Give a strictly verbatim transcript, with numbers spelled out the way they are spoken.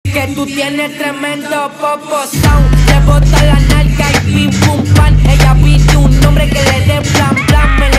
Que tú tienes tremendo popo sound. Le bota la nalga y pim pum pan. Ella pide un nombre que le dé plan plan. Me